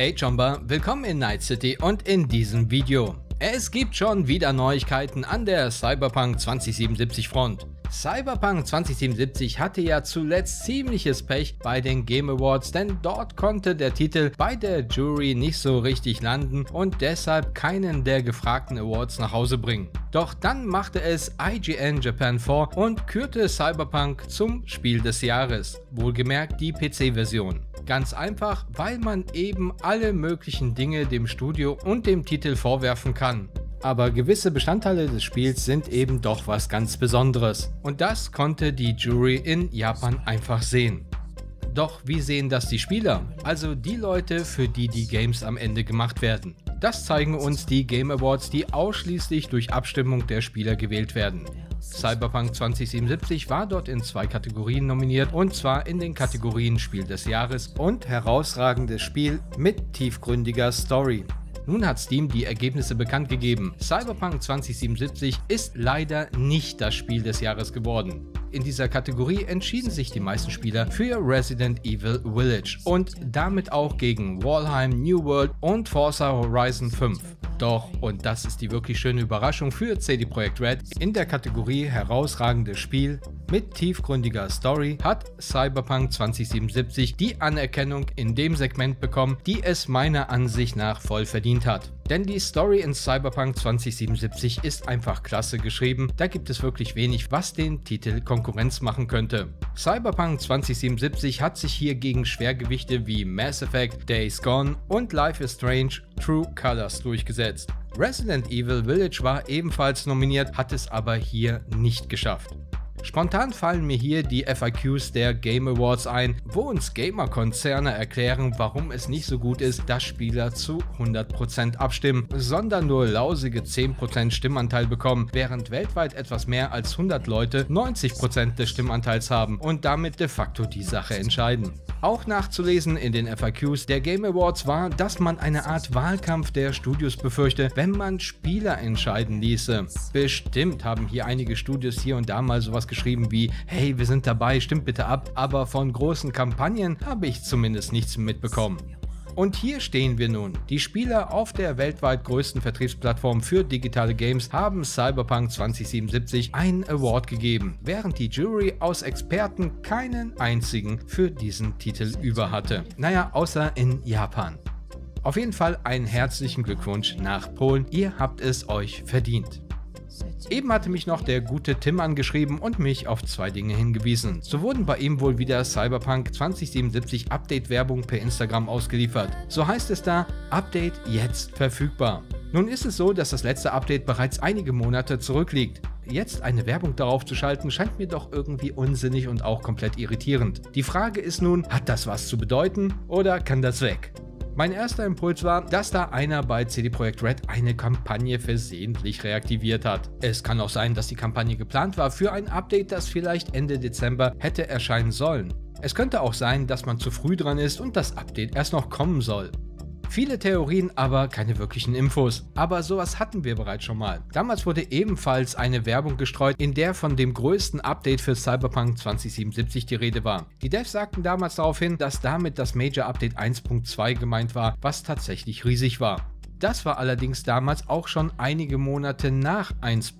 Hey Chomba, willkommen in Night City und in diesem Video. Es gibt schon wieder Neuigkeiten an der Cyberpunk 2077 Front. Cyberpunk 2077 hatte ja zuletzt ziemliches Pech bei den Game Awards, denn dort konnte der Titel bei der Jury nicht so richtig landen und deshalb keinen der gefragten Awards nach Hause bringen. Doch dann machte es IGN Japan vor und kürte Cyberpunk zum Spiel des Jahres, wohlgemerkt die PC-Version. Ganz einfach, weil man eben alle möglichen Dinge dem Studio und dem Titel vorwerfen kann. Aber gewisse Bestandteile des Spiels sind eben doch was ganz Besonderes. Und das konnte die Jury in Japan einfach sehen. Doch wie sehen das die Spieler? Also die Leute, für die die Games am Ende gemacht werden. Das zeigen uns die Game Awards, die ausschließlich durch Abstimmung der Spieler gewählt werden. Cyberpunk 2077 war dort in 2 Kategorien nominiert, und zwar in den Kategorien Spiel des Jahres und herausragendes Spiel mit tiefgründiger Story. Nun hat Steam die Ergebnisse bekannt gegeben. Cyberpunk 2077 ist leider nicht das Spiel des Jahres geworden. In dieser Kategorie entschieden sich die meisten Spieler für Resident Evil Village und damit auch gegen Valheim, New World und Forza Horizon 5. Doch, und das ist die wirklich schöne Überraschung für CD Projekt Red, in der Kategorie herausragendes Spiel mit tiefgründiger Story hat Cyberpunk 2077 die Anerkennung in dem Segment bekommen, die es meiner Ansicht nach voll verdient hat. Denn die Story in Cyberpunk 2077 ist einfach klasse geschrieben, da gibt es wirklich wenig, was den Titel Konkurrenz machen könnte. Cyberpunk 2077 hat sich hier gegen Schwergewichte wie Mass Effect, Days Gone und Life is Strange True Colors durchgesetzt. Resident Evil Village war ebenfalls nominiert, hat es aber hier nicht geschafft. Spontan fallen mir hier die FAQs der Game Awards ein, wo uns Gamer-Konzerne erklären, warum es nicht so gut ist, dass Spieler zu 100% abstimmen, sondern nur lausige 10% Stimmanteil bekommen, während weltweit etwas mehr als 100 Leute 90% des Stimmanteils haben und damit de facto die Sache entscheiden. Auch nachzulesen in den FAQs der Game Awards war, dass man eine Art Wahlkampf der Studios befürchte, wenn man Spieler entscheiden ließe. Bestimmt haben hier einige Studios hier und da mal sowas geschrieben wie: hey, wir sind dabei, stimmt bitte ab, aber von großen Kampagnen habe ich zumindest nichts mitbekommen. Und hier stehen wir nun. Die Spieler auf der weltweit größten Vertriebsplattform für digitale Games haben Cyberpunk 2077 einen Award gegeben, während die Jury aus Experten keinen einzigen für diesen Titel über hatte. Naja, außer in Japan. Auf jeden Fall einen herzlichen Glückwunsch nach Polen, ihr habt es euch verdient. Eben hatte mich noch der gute Tim angeschrieben und mich auf 2 Dinge hingewiesen. So wurden bei ihm wohl wieder Cyberpunk 2077 Update-Werbung per Instagram ausgeliefert. So heißt es da: Update jetzt verfügbar. Nun ist es so, dass das letzte Update bereits einige Monate zurückliegt. Jetzt eine Werbung darauf zu schalten, scheint mir doch irgendwie unsinnig und auch komplett irritierend. Die Frage ist nun, hat das was zu bedeuten oder kann das weg? Mein erster Impuls war, dass da einer bei CD Projekt Red eine Kampagne versehentlich reaktiviert hat. Es kann auch sein, dass die Kampagne geplant war für ein Update, das vielleicht Ende Dezember hätte erscheinen sollen. Es könnte auch sein, dass man zu früh dran ist und das Update erst noch kommen soll. Viele Theorien, aber keine wirklichen Infos. Aber sowas hatten wir bereits schon mal. Damals wurde ebenfalls eine Werbung gestreut, in der von dem größten Update für Cyberpunk 2077 die Rede war. Die Devs sagten damals darauf hin, dass damit das Major Update 1.2 gemeint war, was tatsächlich riesig war. Das war allerdings damals auch schon einige Monate nach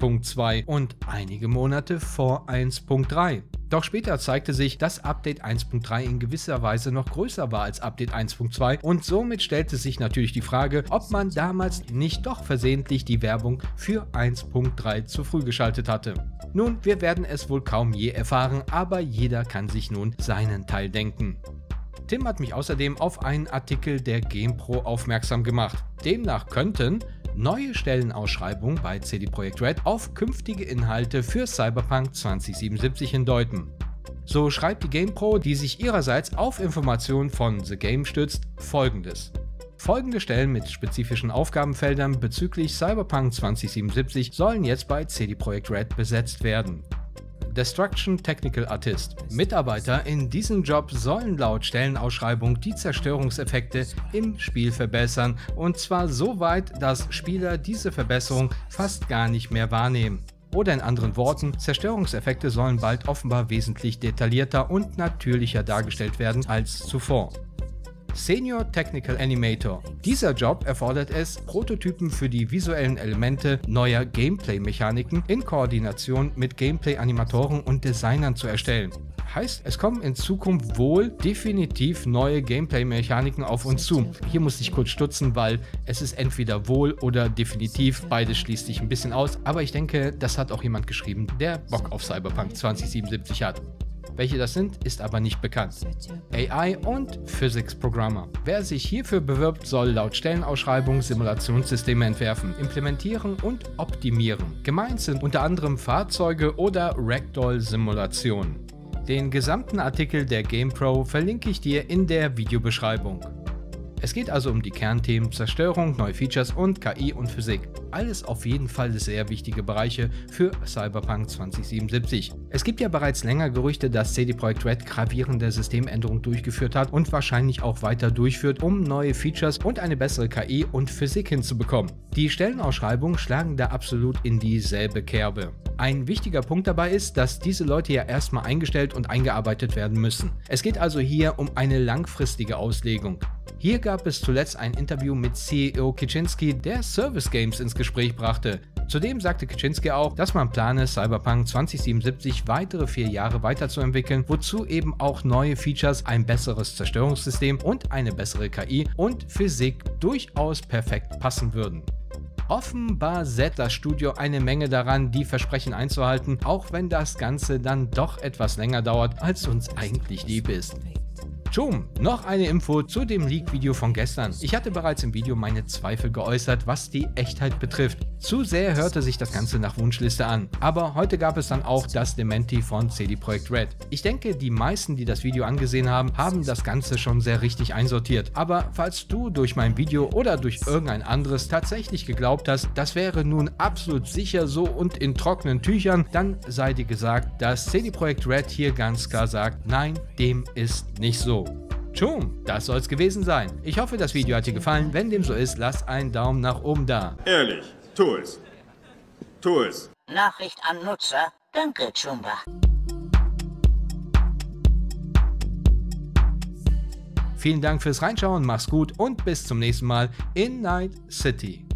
1.2 und einige Monate vor 1.3. Doch später zeigte sich, dass Update 1.3 in gewisser Weise noch größer war als Update 1.2 und somit stellte sich natürlich die Frage, ob man damals nicht doch versehentlich die Werbung für 1.3 zu früh geschaltet hatte. Nun, wir werden es wohl kaum je erfahren, aber jeder kann sich nun seinen Teil denken. Tim hat mich außerdem auf einen Artikel der GamePro aufmerksam gemacht. Demnach könnten neue Stellenausschreibungen bei CD Projekt Red auf künftige Inhalte für Cyberpunk 2077 hindeuten. So schreibt die GamePro, die sich ihrerseits auf Informationen von The Game stützt, Folgendes: Folgende Stellen mit spezifischen Aufgabenfeldern bezüglich Cyberpunk 2077 sollen jetzt bei CD Projekt Red besetzt werden. Destruction Technical Artist. Mitarbeiter in diesem Job sollen laut Stellenausschreibung die Zerstörungseffekte im Spiel verbessern, und zwar so weit, dass Spieler diese Verbesserung fast gar nicht mehr wahrnehmen. Oder in anderen Worten, Zerstörungseffekte sollen bald offenbar wesentlich detaillierter und natürlicher dargestellt werden als zuvor. Senior Technical Animator. Dieser Job erfordert es, Prototypen für die visuellen Elemente neuer Gameplay-Mechaniken in Koordination mit Gameplay-Animatoren und Designern zu erstellen. Heißt, es kommen in Zukunft wohl definitiv neue Gameplay-Mechaniken auf uns zu. Hier musste ich kurz stutzen, weil es ist entweder wohl oder definitiv, beides schließt sich ein bisschen aus, aber ich denke, das hat auch jemand geschrieben, der Bock auf Cyberpunk 2077 hat. Welche das sind, ist aber nicht bekannt. AI und Physics Programmer. Wer sich hierfür bewirbt, soll laut Stellenausschreibung Simulationssysteme entwerfen, implementieren und optimieren. Gemeint sind unter anderem Fahrzeuge oder Ragdoll-Simulationen. Den gesamten Artikel der GamePro verlinke ich dir in der Videobeschreibung. Es geht also um die Kernthemen Zerstörung, neue Features und KI und Physik. Alles auf jeden Fall sehr wichtige Bereiche für Cyberpunk 2077. Es gibt ja bereits länger Gerüchte, dass CD Projekt Red gravierende Systemänderungen durchgeführt hat und wahrscheinlich auch weiter durchführt, um neue Features und eine bessere KI und Physik hinzubekommen. Die Stellenausschreibungen schlagen da absolut in dieselbe Kerbe. Ein wichtiger Punkt dabei ist, dass diese Leute ja erstmal eingestellt und eingearbeitet werden müssen. Es geht also hier um eine langfristige Auslegung. Hier gab es zuletzt ein Interview mit CEO Kaczynski, der Service Games ins Gespräch brachte. Zudem sagte Kaczynski auch, dass man plane, Cyberpunk 2077 weitere 4 Jahre weiterzuentwickeln, wozu eben auch neue Features, ein besseres Zerstörungssystem und eine bessere KI und Physik durchaus perfekt passen würden. Offenbar setzt das Studio eine Menge daran, die Versprechen einzuhalten, auch wenn das Ganze dann doch etwas länger dauert, als uns eigentlich lieb ist. Noch eine Info zu dem Leak-Video von gestern. Ich hatte bereits im Video meine Zweifel geäußert, was die Echtheit betrifft. Zu sehr hörte sich das Ganze nach Wunschliste an. Aber heute gab es dann auch das Dementi von CD Projekt Red. Ich denke, die meisten, die das Video angesehen haben, haben das Ganze schon sehr richtig einsortiert. Aber falls du durch mein Video oder durch irgendein anderes tatsächlich geglaubt hast, das wäre nun absolut sicher so und in trockenen Tüchern, dann sei dir gesagt, dass CD Projekt Red hier ganz klar sagt, nein, dem ist nicht so. Das soll es gewesen sein. Ich hoffe, das Video hat dir gefallen. Wenn dem so ist, lass einen Daumen nach oben da. Ehrlich, tu es. Tu es. Nachricht an Nutzer. Danke, Chumba. Vielen Dank fürs Reinschauen, mach's gut und bis zum nächsten Mal in Night City.